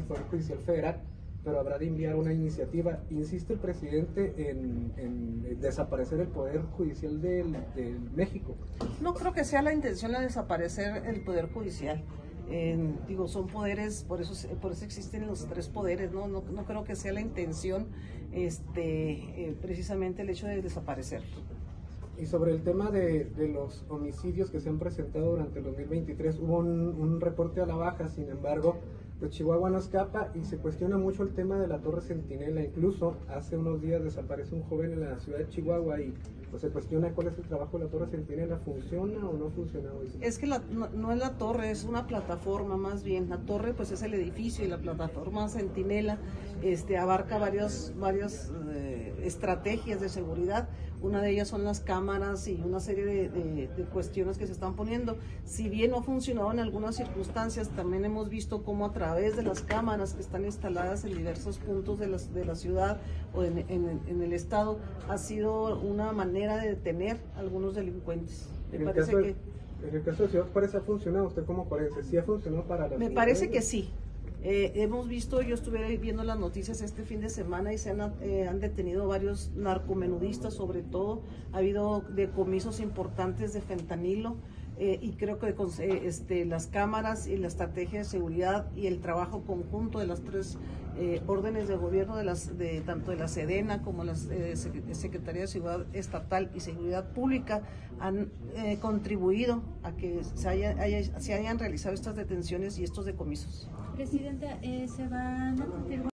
Poder Judicial Federal, pero habrá de enviar una iniciativa. Insiste el presidente en desaparecer el Poder Judicial de México. No creo que sea la intención de desaparecer el Poder Judicial. Digo, son poderes, por eso existen los tres poderes, no creo que sea la intención precisamente el hecho de desaparecer. Y sobre el tema de los homicidios que se han presentado durante el 2023, hubo un reporte a la baja, sin embargo, pues Chihuahua no escapa y se cuestiona mucho el tema de la Torre Centinela. Incluso hace unos días desaparece un joven en la ciudad de Chihuahua y pues se cuestiona cuál es el trabajo de la Torre Centinela. ¿Funciona o no funciona hoy? Es que no es la torre, es una plataforma más bien. La torre pues es el edificio y la plataforma Centinela abarca varias estrategias de seguridad. Una de ellas son las cámaras y una serie de cuestiones que se están poniendo. Si bien no ha funcionado en algunas circunstancias, también hemos visto cómo a través de las cámaras que están instaladas en diversos puntos de la ciudad o en el estado, ha sido una manera de detener a algunos delincuentes. En el caso de Ciudad Juárez, ¿ha funcionado? ¿Usted cómo parece? ¿Sí ha funcionado para las... Me parece que sí. Hemos visto, yo estuve viendo las noticias este fin de semana y se han detenido varios narcomenudistas, sobre todo ha habido decomisos importantes de fentanilo, y creo que las cámaras y la estrategia de seguridad y el trabajo conjunto de las tres órdenes de gobierno, tanto de la SEDENA como la Secretaría de Seguridad Estatal y Seguridad Pública, han contribuido a que se hayan realizado estas detenciones y estos decomisos. Presidenta, ¿se van a confirmar